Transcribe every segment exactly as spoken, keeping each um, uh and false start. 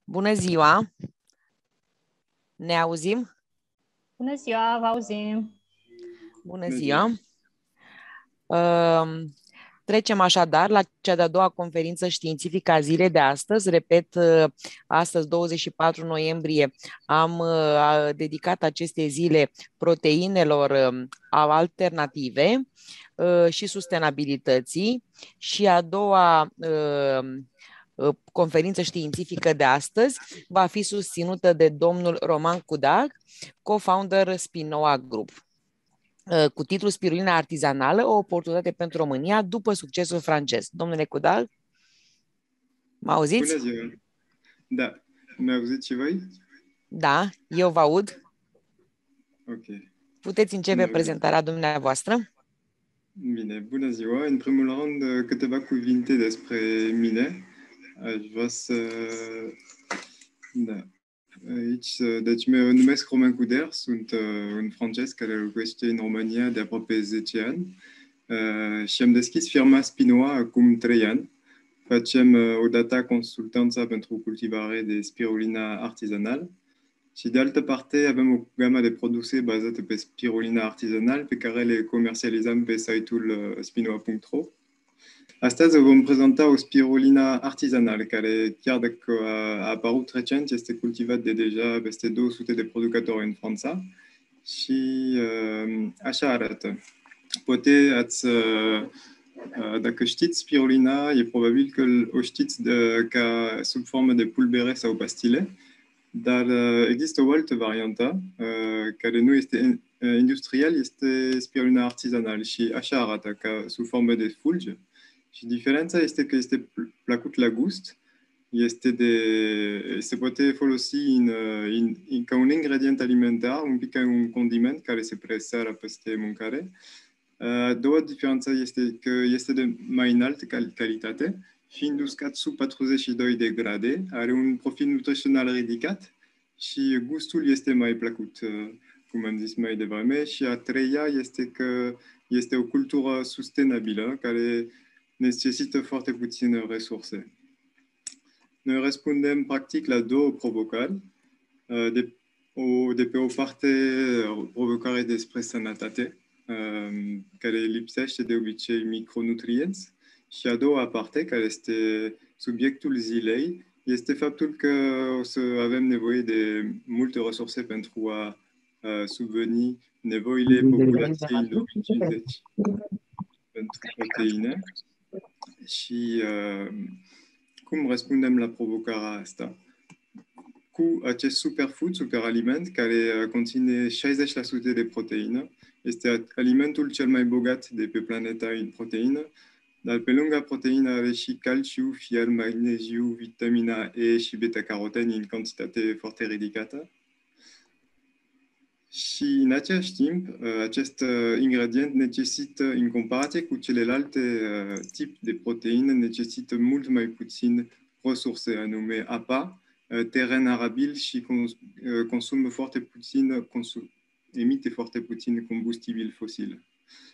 Bună ziua! Ne auzim? Bună ziua, vă auzim! Bună ziua! Uh, trecem așadar la cea de-a doua conferință științifică a zilei de astăzi. Repet, uh, astăzi, douăzeci și patru noiembrie, am uh, dedicat aceste zile proteinelor uh, alternative uh, și sustenabilității. Și a doua uh, conferință științifică de astăzi va fi susținută de domnul Roman Cudag, co-founder Spinoa Group, cu titlul Spirulina artizanală, o oportunitate pentru România după succesul francez. Domnule Cudag, mă auziți? Bună ziua! Da, mă auziți și voi? Da, eu vă aud. Ok. Puteți începe Bună. prezentarea dumneavoastră. Bine, bună ziua! În primul rând, câteva cuvinte despre mine. Aș vrea să... Da. Aici, deci mă numesc Roman Cudag, sunt un francez care locuiește în România de aproape zece ani și am deschis firma Spinoa acum trei ani. Facem odată consultanța pentru cultivare de spirulina artizanal și de altă parte avem o gamă de produse bazate pe spirulina artizanal pe care le comercializăm pe site-ul spinoa punct ro. Astăzi vom prezenta o spirulina artizanal care, chiar dacă a apărut recent, este cultivat de deja peste două sute de producători în Franța și uh, așa arată. Poate ați, uh, dacă știți spirulina, e probabil că o știți de, ca sub formă de pulbere sau pastile, dar uh, există o altă variantă uh, care nu este industrial, este spirulina artizanal și așa arată, ca sub formă de fulgi. Și diferența este că este plăcut la gust, este de, se poate folosi în, în, în, ca un ingredient alimentar, un pic ca un condiment care se presără peste mâncare. A doua diferență este că este de mai înaltă calitate, fiind uscat sub patruzeci și doi de grade, are un profil nutrițional ridicat și gustul este mai plăcut, cum am zis mai devreme. Și a treia este că este o cultură sustenabilă care necesită foarte puține resurse. Noi răspundem practic la două provocări. De, o, de pe o parte, provocare despre sănătate, care lipsește de obicei micronutrienți, și a doua parte, care este subiectul zilei, este faptul că o să avem nevoie de multe resurse pentru a, a subveni nevoile populației în două mii cincizeci pentru proteine. Și uh, cum răspundem la provocarea asta? Cu acest superfood, superaliment, care conține șaizeci la sută de proteină, este alimentul cel mai bogat de pe planeta în proteină, dar pe lângă proteină are și calciu, fier, magneziu, vitamina E și beta-caroteni în cantitate foarte ridicată. Și în același timp, acest ingredient necesită, în comparație cu celelalte tipuri de proteine, necesită mult mai puțin resurse, anume apa, teren arabil și consumă foarte puțin, consum, emite foarte puțin combustibil fosil.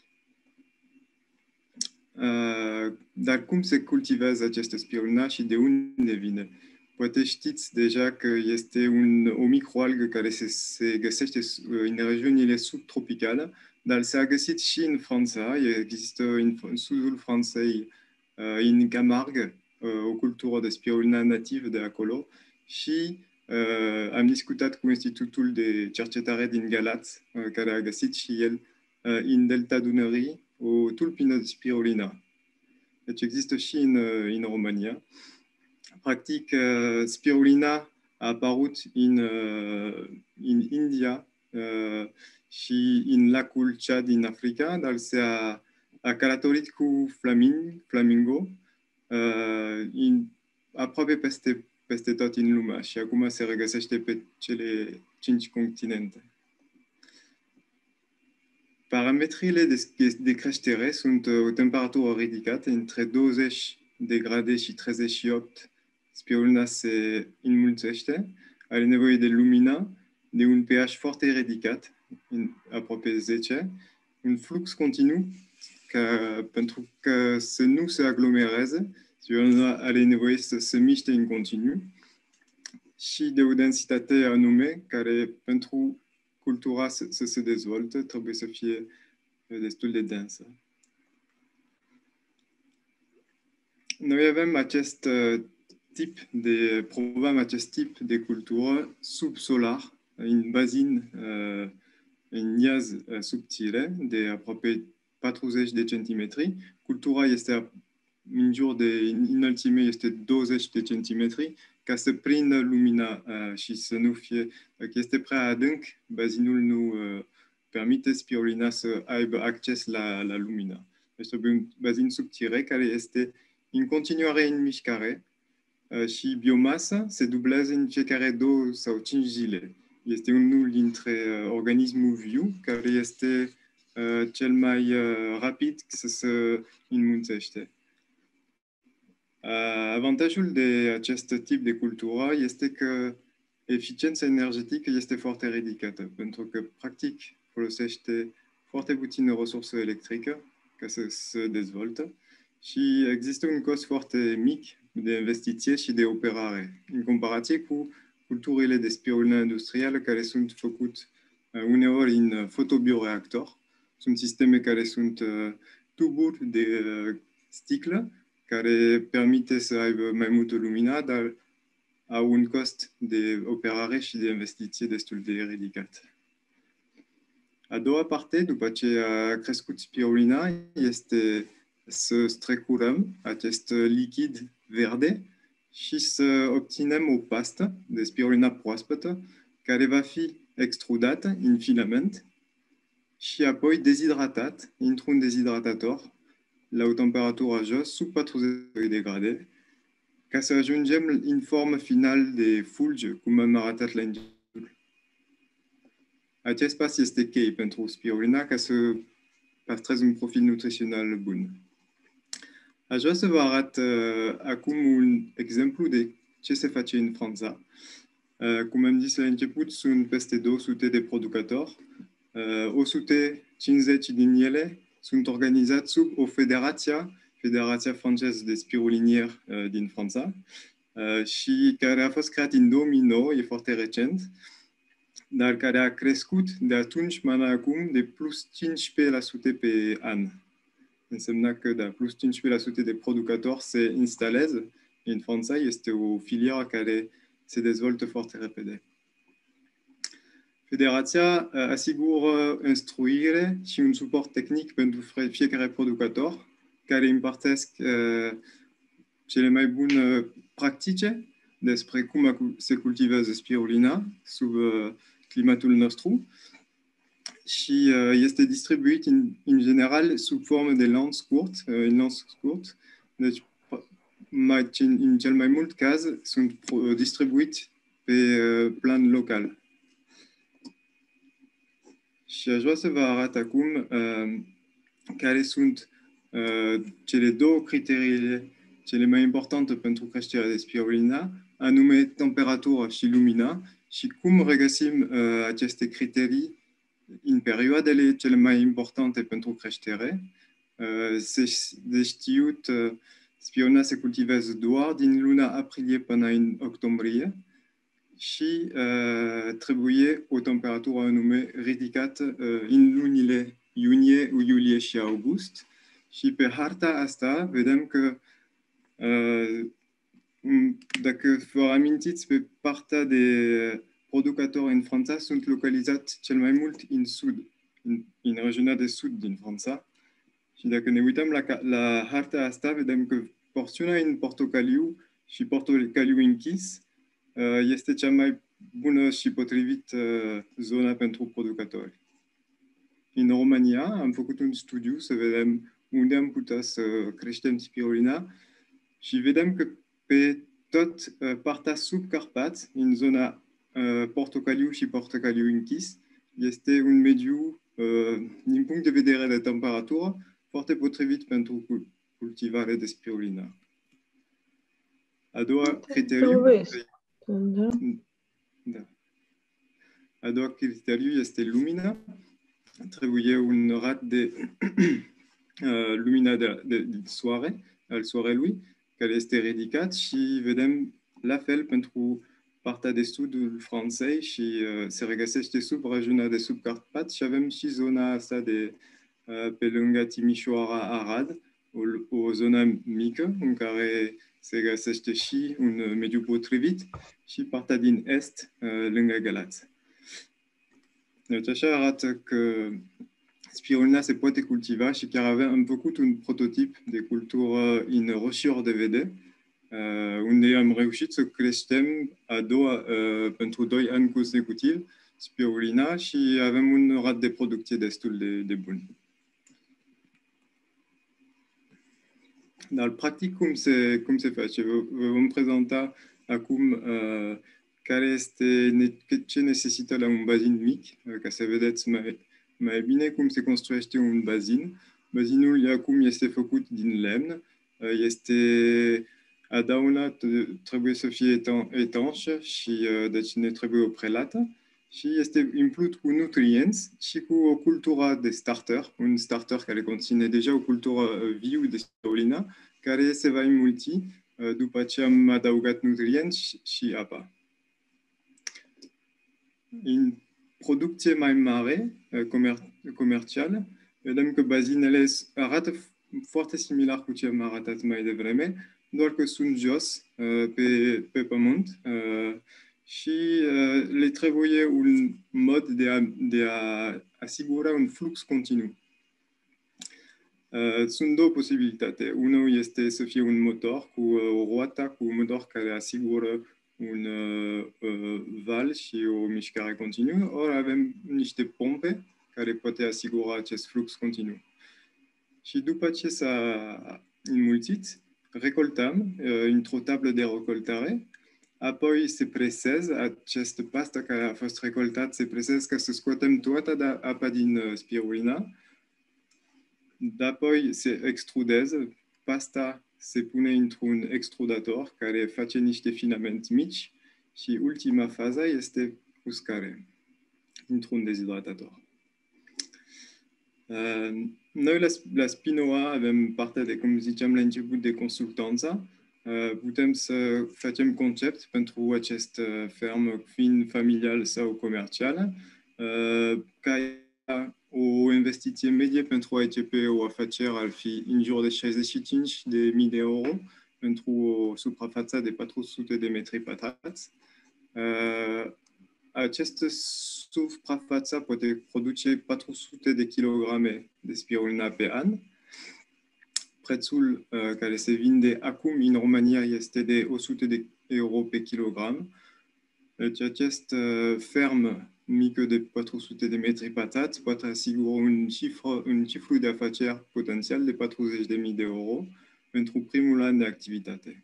Dar cum se cultivează această spirulina și de unde vine? Poate știți deja că este un, o microalgă care se, se găsește în regiunile subtropicale, dar s-a găsit și în Franța. Există în, în sudul Franței, în Camargue, o cultură de spirulina nativă de acolo și uh, am discutat cu Institutul de Cercetare din Galați, uh, care a găsit și el uh, în Delta Dunării o tulpină de spirulina. Deci există și în, în România. Practic, uh, spirulina a apărut în, uh, în India uh, și în lacul Chad din Africa, dar s-a a călătorit cu flamingo, flamingo uh, în, aproape peste, peste tot în lume și acum se regăsește pe cele cinci continente. Parametrile de, de creștere sunt o temperatură ridicată, între douăzeci de grade și treizeci și opt. Spirulina se înmulțește, are nevoie de lumină, de un pH foarte ridicat, în aproape zece, un flux continuu, ca, pentru că să nu se aglomereze, spirulina are nevoie să se miște în continuu. și de o densitate anume care pentru cultura să, să se dezvolte trebuie să fie destul de densă. Noi avem acest tip de, promovăm acest tip de cultură subsolar, în bazin, în iaz subțire de aproape patruzeci de centimetri. Cultura este în jur de înălțime este douăzeci de centimetri, ca să prindă lumina și să nu fie, dacă este prea adânc, bazinul nu permite spirulina să aibă acces la, la lumină. Deci trebuie un bazin subțire care este în continuare în mișcare și biomasa se dublează în fiecare două sau cinci zile. Este unul dintre organismul viu care este cel mai rapid să se înmulțește. Avantajul de acest tip de cultură este că eficiența energetică este foarte ridicată, pentru că, practic, folosește foarte puțină resursă electrică ca să se dezvolte și există un cost foarte mic de investiție și de operare, în comparație cu culturile de spirulină industrială care sunt făcute uneori în fotobioreactor. Sunt sisteme care sunt tuburi de sticlă care permite să aibă mai multă lumină, dar au un cost de operare și de investiție destul de ridicat. A doua parte, după ce a crescut spirulina, este să strecurăm acest lichid verde și să obținem o pastă de spirulina proaspătă care va fi extrudată în filament și apoi dezidratat într-un dezidratator la o temperatură jos, sub patruzeci de grade, ca să ajungem în formă final de fulgi, cum am arătat la început. Acest pas este cheie pentru spirulina ca să păstreze un profil nutrițional bun. Aș vrea să vă arăt uh, acum un exemplu de ce se face în Franța. Uh, cum am zis la început, sunt peste două sute de producători. Uh, o sută cincizeci din ele sunt organizați sub o federație, Federația Franceză de Spirulinieri uh, din Franța, uh, și care a fost creat în două mii nouă, e foarte recent, dar care a crescut de atunci până acum de plus cincisprezece la sută pe an. Înseamnă că da, plus cincisprezece la sută de producători se instalează în Franța. Este o filieră care se dezvoltă foarte repede. Federația asigură instruire și un suport tehnic pentru fiecare producător care împărtesc uh, cele mai bune practice despre cum se cultivează spirulina sub uh, climatul nostru și uh, este distribuit în, în general sub formă de lanț scurt, uh, în lanț scurt. Deci, mai, în cel mai mult caz, sunt distribuiți pe uh, plan local. Și aș vrea să vă arăt acum uh, care sunt uh, cele două criteriile cele mai importante pentru creșterea de spirulina, anume temperatura și lumina, și cum regăsim uh, aceste criterii în perioadele cele mai importante pentru creștere. Uh, se de știut, uh, spirulina se cultivează doar din luna aprilie până în octombrie și uh, trebuie o temperatură anume ridicată uh, în lunile iunie, iulie și august. Și pe harta asta vedem că uh, dacă vă amintiți, pe partea de producători în Franța sunt localizați cel mai mult în sud, în, în regiunea de sud din Franța. Și dacă ne uităm la, la harta asta, vedem că porțiunea în portocaliu și portocaliu închis este cea mai bună și potrivită zona pentru producători. În România am făcut un studiu să vedem unde am putea să creștem spirulina și vedem că pe tot partea sub Carpați, în zona portocaliu și portocaliu închis, este un mediu, din punct de vedere de temperatură, foarte potrivit pentru cultivare de spirulina. A doua criteriu, da. A doua criteriu este lumina. Trebuie un rat de uh, lumina de, de, de soare, al soarelui, care este ridicat și vedem la fel pentru partea de sudul Franței și uh, se regăsește sub regiunea de Subcarpați și avem și zona asta de uh, pe lângă Timișoara, Arad, o, o zonă mică în care se găsește și un mediu potrivit și partea din est, uh, lângă Galați. Deci așa arată că spirulina se poate cultiva și chiar avem, am făcut un prototip de cultură în roșiori de vede, uh, unde am reușit să creștem a doua, uh, pentru doi ani consecutiv spirulina și avem un rat de producție destul de, de bun. Dar practic cum se, cum se face? Vă, vă vom prezenta acum uh, care este, ce necesită la un bazin mic, uh, ca să vedeți mai, mai bine cum se construiește un bazin. Bazinul acum este făcut din lemn, uh, este adaunat, trebuie să fie etanș și uh, deci ne trebuie o prelată și este umplut cu nutrienți și cu o cultură de starter, un starter care conține deja o cultură viu de spirulina, care se va înmulți după ce am adăugat nutrienți și apa. În producție mai mare, comer comercială, vedem că bazinele arată foarte similar cu ce am arătat mai devreme, doar că sunt jos, pe, pe pământ, și le trebuie un mod de a, de a asigura un flux continuu. Uh, sunt două posibilitate. Unul este să fie un motor cu uh, o roată, cu un motor care asigură un uh, uh, val și o mișcare continuă, ori avem niște pompe care poate asigura acest flux continuu. Și după ce s-a înmulțit, recoltăm uh, într-o tablă de recoltare, apoi se presează această pastă care a fost recoltată, se presează ca să scoatem toată apa din uh, spirulina. Apoi se extrudează, pasta se pune într-un extrudator care face niște filamente mici și ultima fază este uscare într-un dezhidratator. Uh, noi la, la Spinoa avem parte de, cum ziceam la început, de consultanță. Uh, putem să facem concept pentru acest fermă, fiind familial sau comercială, uh, care o investiție medie pentru a începe o afacere ar fi în jur de șaizeci și cinci de mii de euro pentru o suprafață de patru sute de metri pătrați. Uh, această suprafață poate produce patru sute de kilograme de spirulina pe an. Prețul uh, care se vinde acum în România este de o sută de euro pe kilogram. Deci acest uh, fermă mică de patru sute de metri pătrați poate asigura un cifru, un cifru de afaceri potențial de patruzeci de mii de euro pentru primul an de activitate.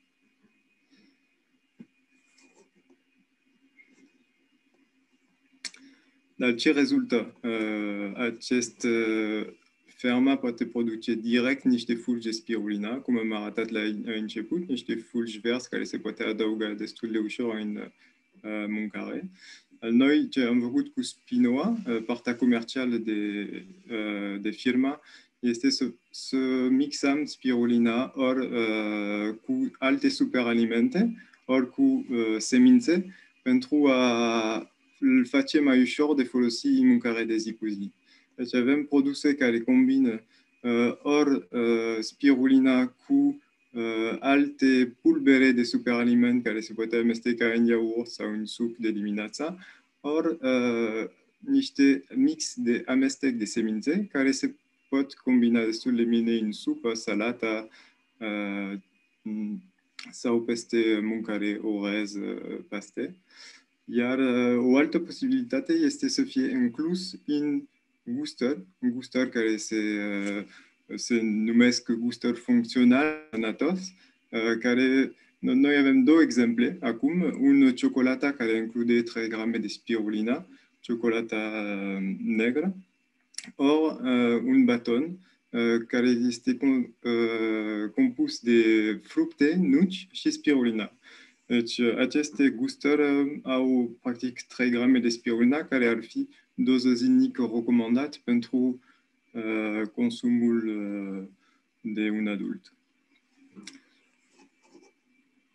Dar ce rezultă? Uh, acest uh, ferma poate produce direct niște fulgi de spirulina, cum am arătat la început, niște fulgi verzi care se poate adăuga destul de ușor în uh, mâncare. Noi ce am făcut cu Spinoa, partea comercială de, de firma, este să, să mixăm spirulina ori uh, cu alte superalimente, ori cu uh, semințe, pentru a îl face mai ușor de folosi în mâncare de zi cu zi. Deci avem produse care combină uh, ori uh, spirulina cu uh, alte pulbere de superaliment care se poate amesteca în iaurt sau în suc de dimineața, ori uh, niște mix de amestec de semințe care se pot combina destul de bine în supă, salata uh, sau peste mâncare, orez, uh, paste. Iar uh, o altă posibilitate este să fie inclus în gustări, gustări care se, uh, se numesc gustări funcțional sănătos, uh, care noi avem două exemple acum, un ciocolata care include trei grame de spirulina, ciocolata uh, negră, ori uh, un baton uh, care este com, uh, compus de fructe, nuci și spirulina. Deci aceste gustări au practic trei grame de spirulina, care ar fi doză zilnică recomandat pentru uh, consumul uh, de un adult.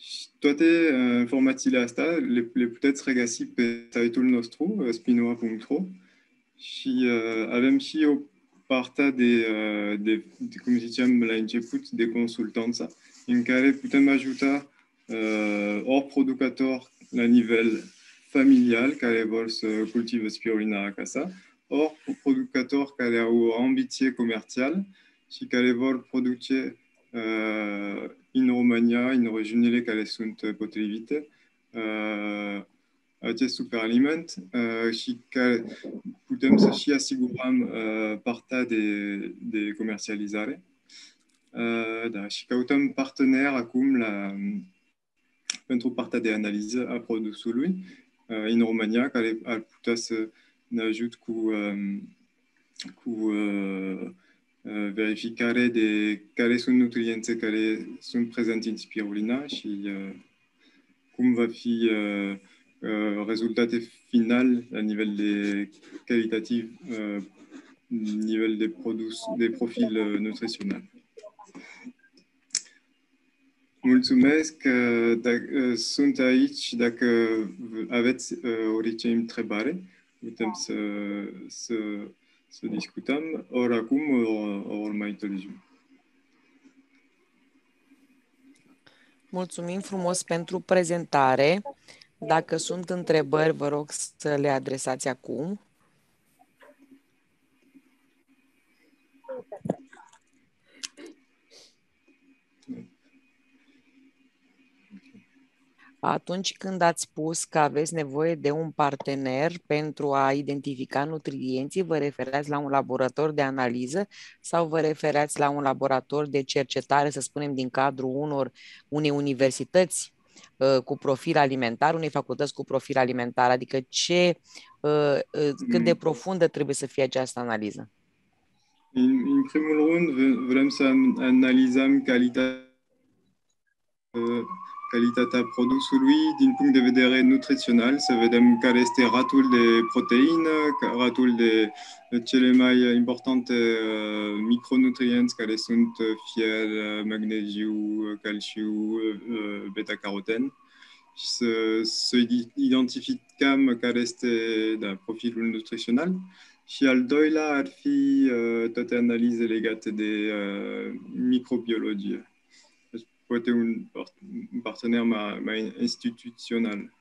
Și toate uh, informațiile astea le, le puteți regăsi pe site-ul nostru, uh, spinoa punct ro, și uh, avem și o parte de, uh, de, de, cum ziceam la început, de consultanță, în care putem ajuta uh, ori producători la nivel familial care vor să cultive spirulina acasă, ori producători care au o ambiție comercială și care vor produce uh, în România, în regiunile care sunt potrivite, uh, acest superaliment uh, și care putem să și asigurăm uh, partea de, de comercializare. Uh, da, și căutăm parteneri acum la, pentru partea de analiză a produsului uh, în România, care ar putea să ne ajut cu, um, cu uh, uh, verificare de care sunt nutriențe care sunt prezente în spirulina și uh, cum va fi uh, uh, rezultate final la nivel de calitativ, uh, nivel de produs, de profil uh, nutrițional. Mulțumesc că dacă, sunt aici, dacă aveți orice întrebare, putem să, să, să discutăm, ori acum, ori, ori mai târziu. Mulțumim frumos pentru prezentare. Dacă sunt întrebări, vă rog să le adresați acum. Atunci când ați spus că aveți nevoie de un partener pentru a identifica nutrienții, vă referați la un laborator de analiză sau vă referați la un laborator de cercetare, să spunem, din cadrul unor, unei universități uh, cu profil alimentar, unei facultăți cu profil alimentar? Adică ce, uh, uh, cât de profundă trebuie să fie această analiză? În, în primul rând, vrem să analizăm calitatea uh, calitatea produsului din punct de vedere nutrițional, să vedem care este ratul de proteină, ratul de cele mai importante uh, micronutrienți care sunt fier, magneziu, calciu, uh, beta-caroten și să, să identificăm care este da, profilul nutrițional. Și al doilea ar fi uh, toate analize legate de uh, microbiologie. Poate un, un partener mai, mai instituțional.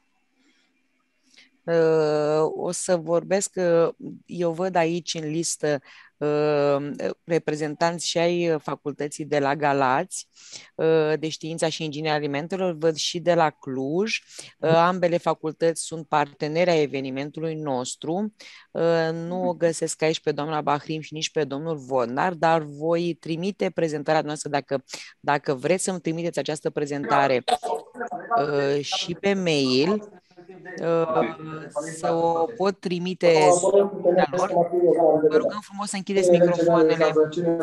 O să vorbesc, eu văd aici în listă reprezentanți și ai facultății de la Galați, de știința și ingineria alimentelor, văd și de la Cluj. Ambele facultăți sunt parteneri ai evenimentului nostru. Nu o găsesc aici pe doamna Bahrim și nici pe domnul Vodnar, dar voi trimite prezentarea noastră, dacă, dacă vreți să-mi trimiteți această prezentare și pe mail, să o pot trimite lor. Vă rugăm frumos să închideți microfoanele.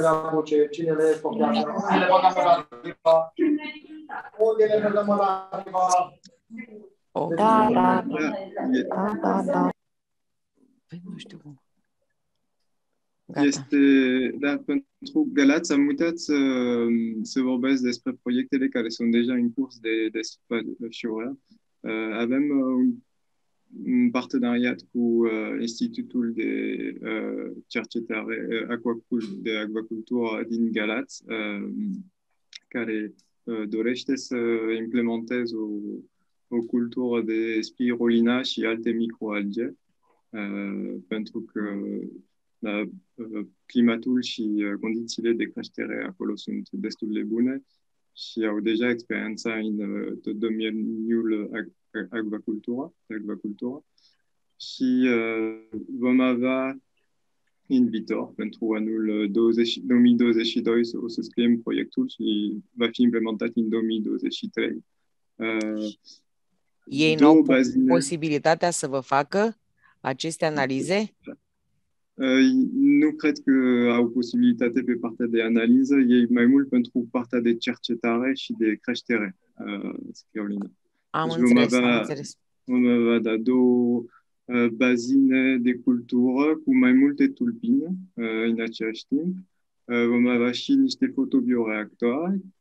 Okay. Da, da, da, da, da. Nu știu cum. Gata. Este, da, pentru Galați am uitat să, să vorbesc despre proiectele care sunt deja în curs de desfășurare. Uh, avem uh, un parteneriat cu uh, Institutul de uh, Cercetare uh, Aquacul- de Acvacultură din Galați, uh, care uh, dorește să implementeze o, o cultură de spirulina și alte microalge, uh, pentru că da, uh, climatul și uh, condițiile de creștere acolo sunt destul de bune și au deja experiența în uh, tot domeniul acvacultură, acvacultură. Și uh, vom avea în viitor, pentru anul douăzeci, două mii douăzeci și doi, o să scriem proiectul și va fi implementat în două mii douăzeci și trei. Uh, Ei nu au bazine... posibilitatea să vă facă aceste analize? Uh, nu cred că au posibilitate pe partea de analiză, ei mai mult pentru partea de cercetare și de creștere uh, spirulina. Am deci înțeles, vom avea, am înțeles. Vom avea da, două uh, bazine de cultură cu mai multe tulpini uh, în același timp. Uh, vom avea și niște fotobioreactoare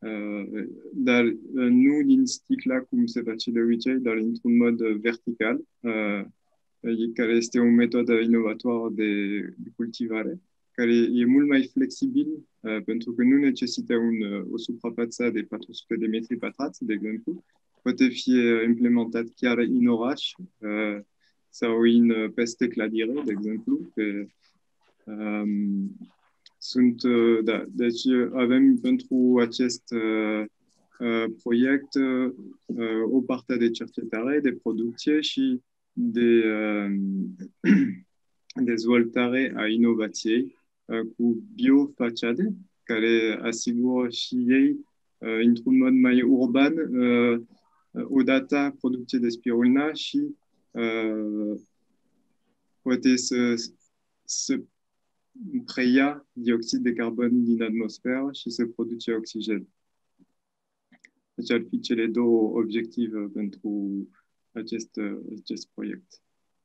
Uh, dar uh, nu din sticla cum se face de obicei, dar într-un mod vertical, uh, care este o metodă inovatoare de, de cultivare, care e mult mai flexibil, uh, pentru că nu necesită un, o suprafață de patru sute de metri pătrați, de exemplu. Poate fi implementat chiar în oraș uh, sau în peste clădire, de exemplu. Pe, um, sunt, uh, da, deci avem pentru acest uh, uh, proiect uh, o parte de cercetare, de producție și de uh, dezvoltare a inovației uh, cu biofacade, care asigură și ei, uh, într-un mod mai urban, uh, odată producție de spirulina și uh, poate să, să preia dioxid de carbon din atmosferă și să produce oxigen. Deci ar fi cele două obiective pentru acest, acest proiect.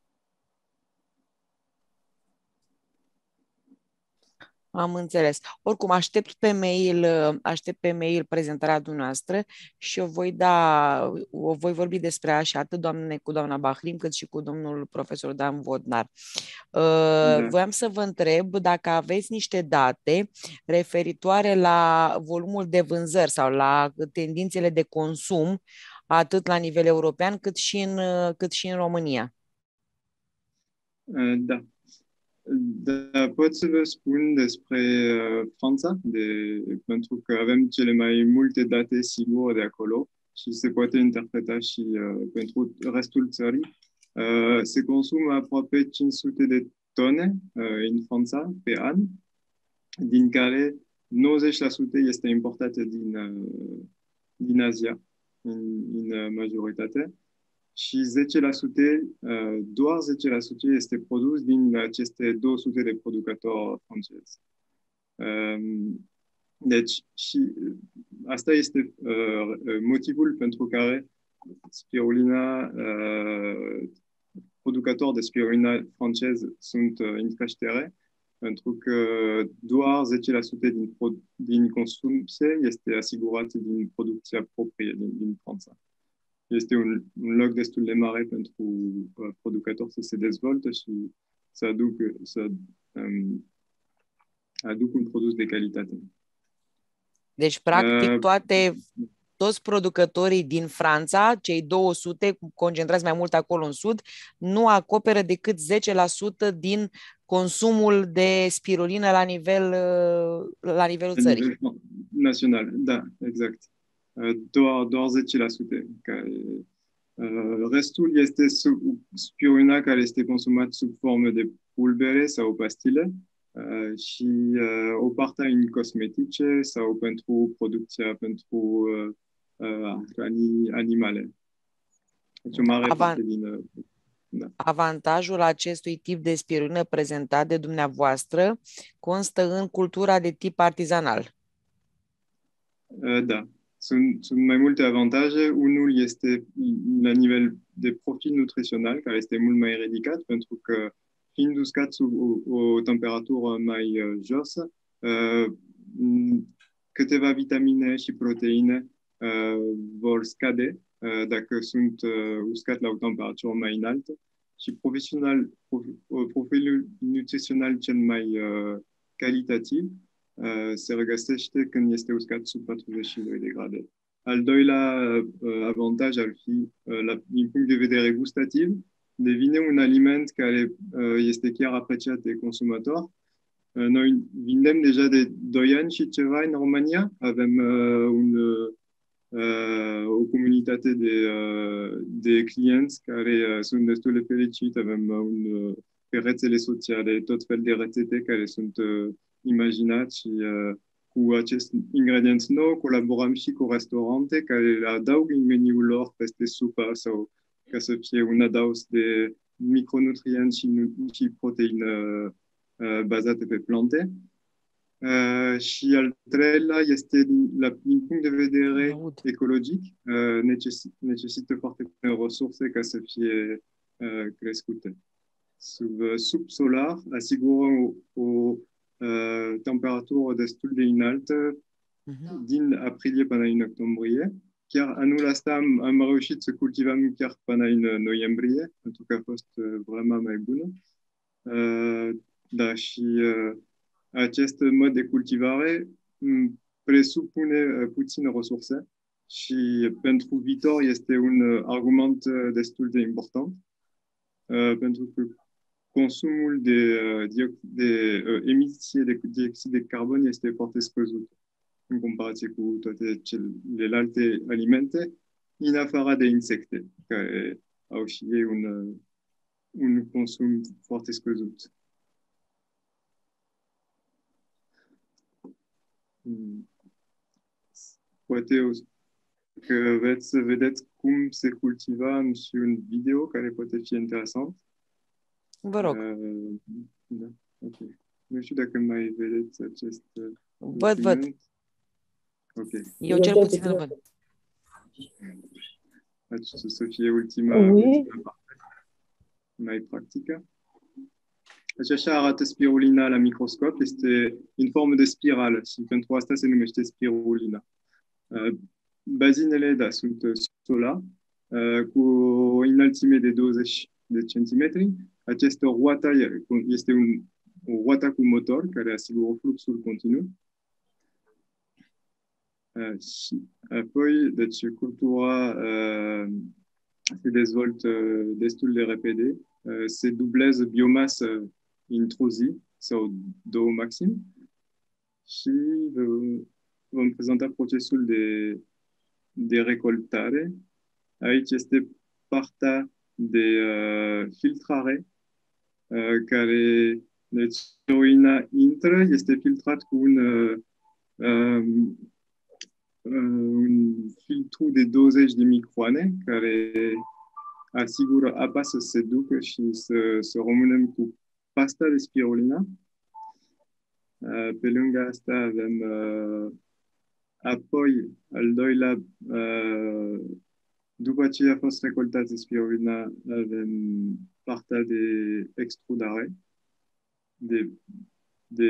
Am înțeles. Oricum, aștept pe mail, aștept pe mail prezentarea dumneavoastră și o voi da, o voi vorbi despre așa, atât doamne, cu doamna Bahrim, cât și cu domnul profesor Dan Vodnar. Da. Voiam să vă întreb dacă aveți niște date referitoare la volumul de vânzări sau la tendințele de consum, atât la nivel european, cât și în, cât și în România. Da. Da, pot să vă spun despre uh, Franța, de, pentru că avem cele mai multe date sigure de acolo și se poate interpreta și uh, pentru restul țării. Uh, se consumă aproape cinci sute de tone uh, în Franța pe an, din care nouăzeci la sută este importată din, uh, din Asia, în, în uh, majoritate. Și zece la sută, doar zece la sută este produs din aceste două sute de producători francezi. Deci, și asta este motivul pentru care spirulina, producători de spirulina francez sunt în creștere, pentru că doar zece la sută din, din consumție este asigurat din producția proprie din, din Franța. Este un, un loc destul de mare pentru uh, producători să se dezvolte și să aducă, să, um, aducă un produs de calitate. Deci, practic, toate, toți producătorii din Franța, cei două sute, concentrați mai mult acolo în sud, nu acoperă decât zece la sută din consumul de spirulină la, nivel, la nivelul la țării. Nivel național, da, exact. Doar, doar zece la sută. Care, uh, restul este sub, spirulina care este consumat sub formă de pulbere sau pastile uh, și uh, o parte în cosmetice sau pentru producția pentru uh, uh, animale. Deci o mare Avan- parte din... Uh, da. Avantajul acestui tip de spirulină prezentat de dumneavoastră constă în cultura de tip artizanal. Uh, da. Sunt, sunt mai multe avantaje. Unul este la nivel de profil nutrițional, care este mult mai ridicat, pentru că fiind uscat sub o, o temperatură mai uh, josă, uh, câteva vitamine și proteine uh, vor scade uh, dacă sunt uh, uscat la o temperatură mai înaltă și profesional, prof, profilul nutrițional cel mai uh, calitativ Uh, se regăsește când este uscat sub patruzeci și doi de grade. Al doilea uh, avantaj ar fi, uh, la, din punct de vedere gustativ, devine un aliment care uh, este chiar apreciat de consumator. Uh, noi vindem deja de doi ani și ceva în România. Avem uh, un, uh, o comunitate de, uh, de clienți care uh, sunt destul de fericiți. Avem uh, un, uh, pe rețele sociale tot fel de rețete care sunt uh, imaginat și uh, cu acest ingredient nou colaborăm și cu restaurante care adaug în meniul lor peste supă sau ca să fie un adaos de micronutrienți și, și proteină uh, bazate pe plante. Uh, și al treilea este, la, din punct de vedere ecologic, uh, necesi, necesită foarte multe resurse ca să fie uh, crescute. Sub, sub solar asigură o, o Uh, temperatură destul de înaltă Mhm. din aprilie până în octombrie. Chiar anul ăsta am, am reușit să cultivăm chiar până în noiembrie, pentru că a fost uh, vraiment mai bună. Uh, da, și uh, acest mod de cultivare m, presupune uh, puține resurse și pentru viitor este un uh, argument uh, destul de important, uh, pentru că consumul de, uh, diox- de uh, emisie de dioxid de carbon este foarte scăzut în comparație cu toate celelalte alimente, în afara de insecte, care au și ei un, uh, un consum foarte scăzut. Mm. Poate o, că veți să vedeți cum se cultiva în și un video care poate fi interesant. Vă rog. Uh, da, ok. Nu știu dacă mai vedeți acest uh, Văd, văd. document. Ok. Eu cel puțin îl văd. Aceasta să fie ultima, Oui. ultima parte, mai practică. Deci așa arată spirulina la microscop. Este în formă de spirală și pentru asta se numește spirulina. Uh, bazinele, da, sunt sola, uh, cu o înălțime de douăzeci de centimetri. Această roata este un, o roata cu motor care asigură fluxul continuu. Uh, și apoi, deci, cultura uh, se dezvoltă destul de repede. Uh, se dublează biomasă într-o zi sau două maxim și uh, vom prezenta procesul de, de recoltare. Aici este partea de uh, filtrare uh, care, deci, urina intră, este filtrat cu un, uh, um, un filtru de douăzeci de microane care asigură apa să se ducă și să, să rămânem cu pasta de spirulina. Uh, pe lângă asta avem uh, apoi al doilea, uh, după ce a fost recoltată spirulina, avem partea de extrudare. De, de,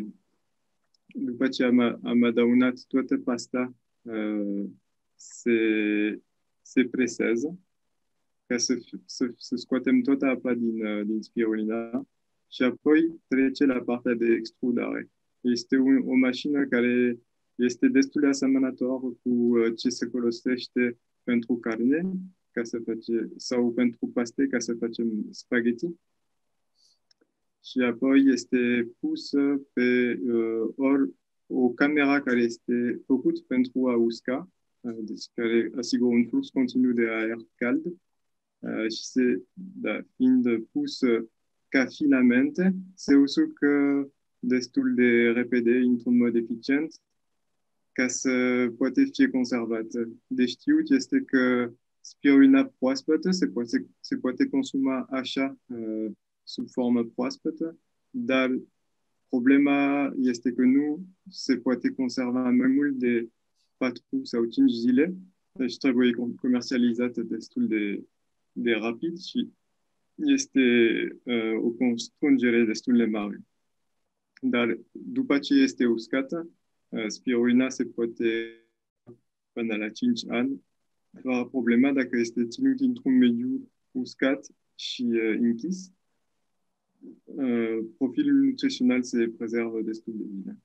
după ce am, am adăunat toată pasta, uh, se, se presează ca să, să, să scoatem toată apa din, uh, din spirulina și apoi trece la partea de extrudare. Este un, o mașină care este destul de asemănător cu uh, ce se folosește pentru carne ca să face, sau pentru paste ca să facem spaghetti. Și apoi este pusă pe uh, or, o cameră care este făcută pentru a usca, uh, deci care asigură un flux continuu de aer cald. Uh, și se, da, fiind pusă ca filamente, se usucă destul de repede, într-un mod eficient, ca să poate fi conservată. De știut este că spirulina proaspătă se poate, se poate consuma așa, uh, sub formă proaspătă, dar problema este că nu se poate conserva mai mult de patru sau cinci zile, deci trebuie comercializată destul de, de rapid și este uh, o constrângere destul de mare. Dar după ce este uscată, uh, spirulina se poate până la cinci ani, fără problema dacă este ținut într-un mediu uscat și uh, închis. Uh, profilul nutrițional se prezervă destul de bine.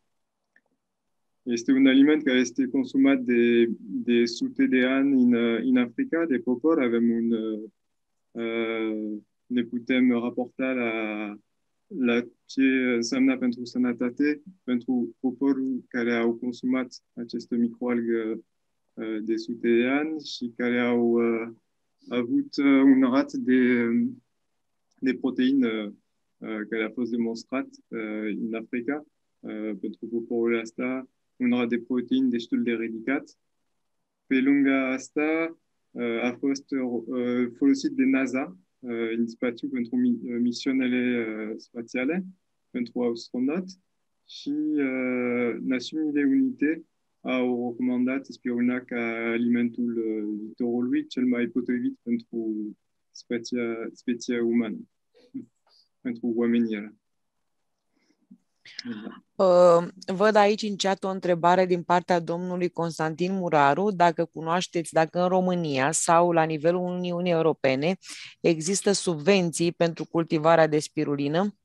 Este un aliment care este consumat de, de sute de ani în, în Africa, de popor. Avem un, uh, ne putem raporta la, la ce înseamnă pentru sănătate, pentru poporul care au consumat aceste microalgă uh, de sute de ani și care au uh, avut uh, un rat de, de proteină uh, care a fost demonstrat uh, în Africa uh, pentru poporul ăsta, un rat de proteine destul de ridicat. Pe lângă asta uh, a fost uh, folosit de NASA uh, în spațiu pentru mi- misiunile uh, spațiale, pentru astronaut și uh, Națiunile Unite au recomandat spirulina ca alimentul uh, viitorului cel mai potrivit pentru specia, specia umană, pentru oamenii. Uh, văd aici în chat o întrebare din partea domnului Constantin Muraru, dacă cunoașteți dacă în România sau la nivelul Uniunii Europene există subvenții pentru cultivarea de spirulină?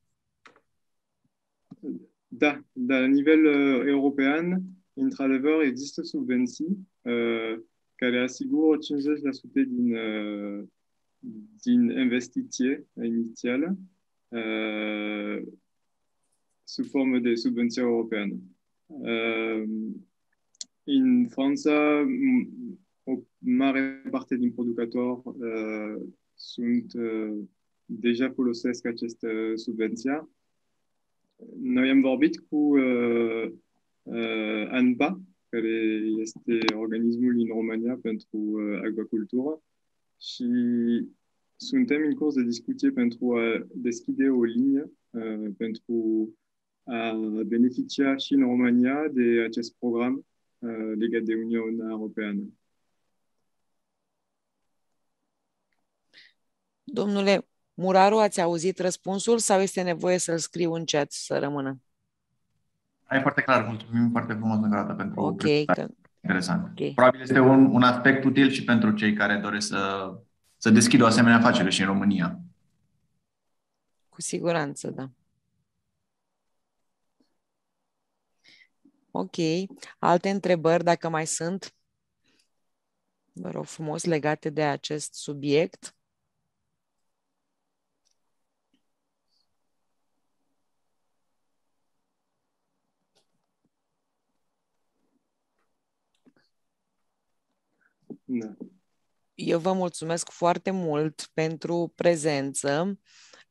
Da, da, la nivel uh, european, într-adevăr, există subvenții uh, care asigură cincizeci la sută din, uh, din investiție inițială uh, sub formă de subvenție europeană. Uh, în Franța, o mare parte din producători uh, sunt uh, deja folosesc această subvenție. Noi am vorbit cu uh, uh, ANPA, care este organismul din România pentru uh, agricultură, și suntem în curs de discuție pentru a deschide o linie uh, pentru a beneficia și în România de acest program uh, legat de Uniunea Europeană. Domnule Muraru, ați auzit răspunsul sau este nevoie să-l scriu în chat să rămână? E foarte clar, mulțumim foarte frumos încă o dată pentru Ok, prezentare. că... Interesant. Okay. Probabil este un, un aspect util și pentru cei care doresc să, să deschidă o asemenea afacere și în România. Cu siguranță, da. Ok. Alte întrebări, dacă mai sunt? Vă rog frumos, legate de acest subiect. Da. Eu vă mulțumesc foarte mult pentru prezență.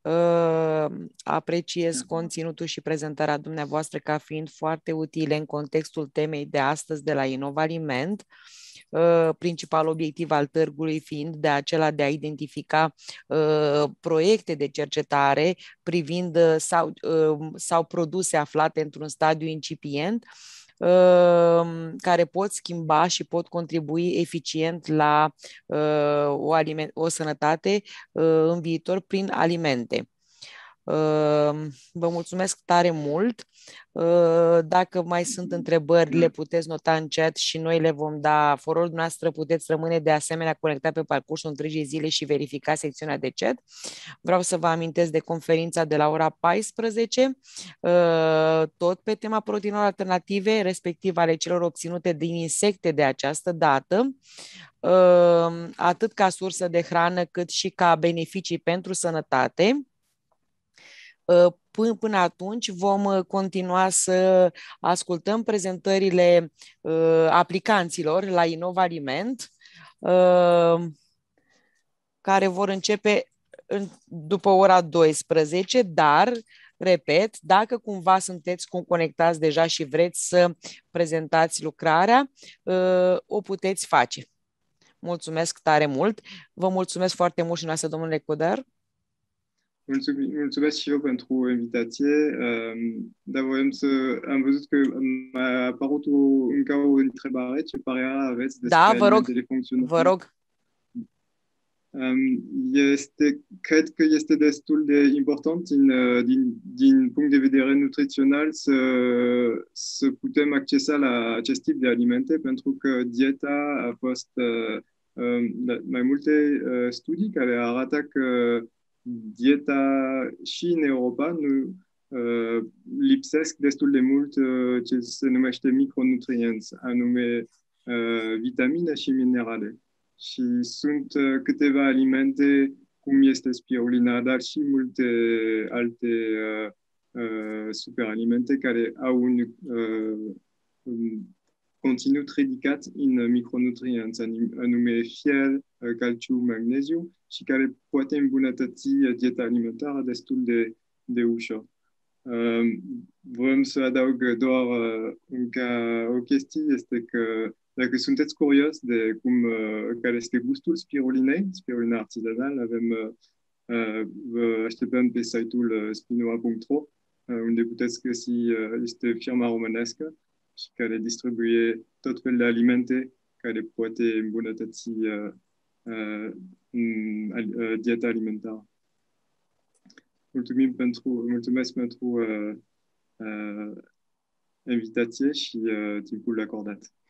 Apreciez conținutul și prezentarea dumneavoastră ca fiind foarte utile în contextul temei de astăzi de la Innovaliment. Principalul obiectiv al târgului fiind de acela de a identifica proiecte de cercetare privind sau, sau produse aflate într-un stadiu incipient, care pot schimba și pot contribui eficient la uh, o, aliment, o sănătate uh, în viitor prin alimente. Uh, vă mulțumesc tare mult. Uh, dacă mai sunt întrebări, le puteți nota în chat și noi le vom da forul dumneavoastră. Puteți rămâne de asemenea conectat pe parcursul întregii zile și verifica secțiunea de chat. Vreau să vă amintesc de conferința de la ora paisprezece, tot pe tema proteinelor alternative, respectiv ale celor obținute din insecte de această dată, atât ca sursă de hrană, cât și ca beneficii pentru sănătate. Până, până atunci vom continua să ascultăm prezentările aplicanților la Innovaliment, care vor începe în, după ora douăsprezece, dar, repet, dacă cumva sunteți conectați deja și vreți să prezentați lucrarea, o puteți face. Mulțumesc tare mult. Vă mulțumesc foarte mult și noastră, domnule Codar. Mulțumesc și eu pentru invitație. Dar voiam să... Am văzut că a apărut încă o întrebare. Ce părere aveți despre da, vă rog, alimentele funcționale? Vă rog. Este, cred că este destul de important din, din, din punct de vedere nutrițional să, să putem accesa la acest tip de alimente, pentru că dieta a fost uh, mai multe uh, studii care arată că dieta și în Europa nu uh, lipsesc destul de mult uh, ce se numește micronutrienți, anume uh, vitamine și minerale. Și sunt uh, câteva alimente, cum este spirulina, dar și multe alte uh, uh, superalimente care au un, uh, un conținut ridicat în micronutrienți, anume fier, calciu, magneziu, și care poate îmbunătăți dieta alimentară destul de, de ușor. Uh, vrem să adaug doar uh, încă o chestie, este că dacă sunteți curios de cum, uh, care este gustul spirulinei, spirulina artizanală, avem, uh, vă așteptăm pe site-ul uh, spinoa punct ro, uh, unde puteți găsi, uh, este firma românească și care distribuie tot fel de alimente care poate îmbunătăți uh, uh, uh, dieta alimentară. Mulțumim pentru, mulțumesc pentru uh, uh, invitație și uh, timpul acordat.